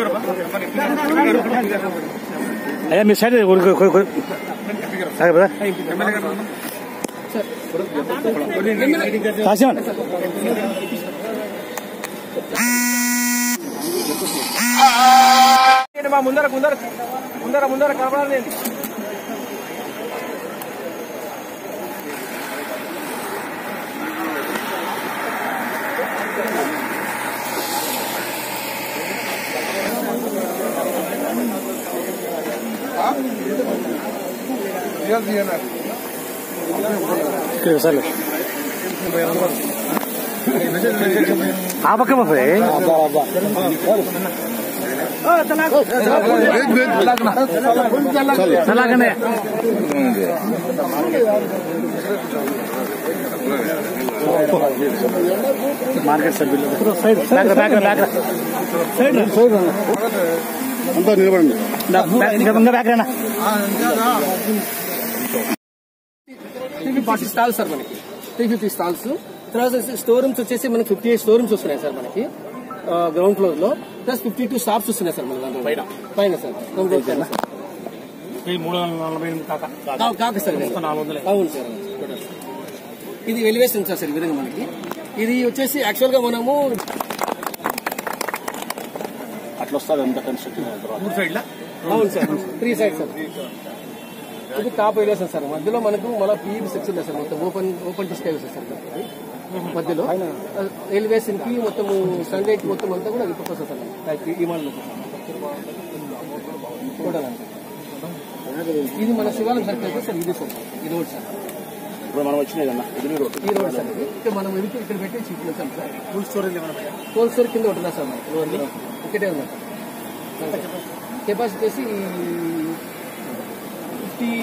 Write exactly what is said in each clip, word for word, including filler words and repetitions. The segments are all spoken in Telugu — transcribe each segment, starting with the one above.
అయ్యా మీ సైడ్ ముందర ముందర ముందర ముందర కనపడాలి. సరే ఆ పక్క అలాగనే మార్కెట్ సభ్యులు side back back side side అంతా నిలబడండి. బ్యాక్ రేనా త్రీ ఫిఫ్టీ స్టాల్స్ సార్ మనకి త్రీ ఫిఫ్టీ స్టాల్స్. తర్వాత స్టోర్ రూమ్స్ వచ్చేసి మనకి ఫిఫ్టీ ఎయిట్ స్టోర్ రూమ్స్ వస్తున్నాయి సార్ మనకి గ్రౌండ్ ఫ్లోర్ లో. ప్లస్ ఫిఫ్టీ టూ షాప్స్ వస్తున్నాయి సార్ మనకి పైన పైన సార్ కాక సార్. అవును సార్. ఇది ఎలివేషన్ సార్ సార్ ఈ విధంగా మనకి. ఇది వచ్చేసి యాక్చువల్ గా మనము అట్లా వస్తుంది ఎంత కన్స్ట్రక్షన్ అవును సార్ త్రీ సైడ్ సార్. ఇది టాప్ ఎలివేషన్ సార్. మధ్యలో మనకు మళ్ళీ పీఈపీ సెక్షన్ సార్ మొత్తం ఓపెన్ ఓపెన్ డిస్క్ సార్ మధ్యలో ఎలివేషన్ కి మొత్తం సన్ లైట్ మొత్తం అంతా కూడా అది వస్తుంది సార్ ఈ మోడల్. ఇది మన శివాలయం సార్ సార్ ఇది సార్ ఈ రోడ్ సార్ ఇప్పుడు మనం వచ్చినదన్నా ఇది రోడ్ ఈ రోడ్ సార్. ఇది మనం ఇది ఇక్కడ పెట్టి చూపించాం sir. Cold storage cold store కింద ఉంటుందా సార్ మనకి ఒకటే ఉందా సార్. కెపాసిటీ వచ్చేసి ఫిఫ్టీ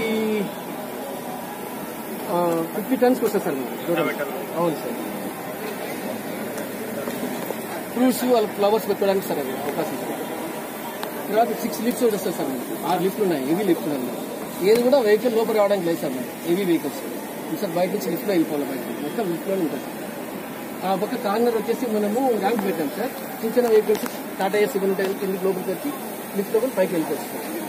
ఫిఫ్టీ టన్స్ వస్తుంది సార్. అవును సార్. ఫ్రూట్స్ ఫ్లవర్స్ పెట్టుకోవడానికి సార్ అది అవకాశం. తర్వాత సిక్స్ లిఫ్ట్స్ వస్తాయి సార్ మనకి. ఆరు లిఫ్ట్లు ఉన్నాయి హెవీ లిఫ్ట్లు ఉన్నాయి. ఏది కూడా వెహికల్ లోపల రావడానికి లేదు సార్ మనకి హెవీ వెహికల్స్. సార్ బయట నుంచి లిఫ్ట్లో వెళ్ళిపోవాలి బయట మొత్తం లిఫ్ట్లోనే ఉంటుంది సార్. ఆ పక్క కార్నర్ వచ్చేసి మనము ర్యాంప్ పెట్టాం సార్. చిన్న చిన్న వెహికల్స్ టాటా ఏసీ ఉంటాయి కింద లోపలికి వచ్చి లిఫ్ట్ లోపల పైకి వెళ్ళిపోవచ్చు సార్.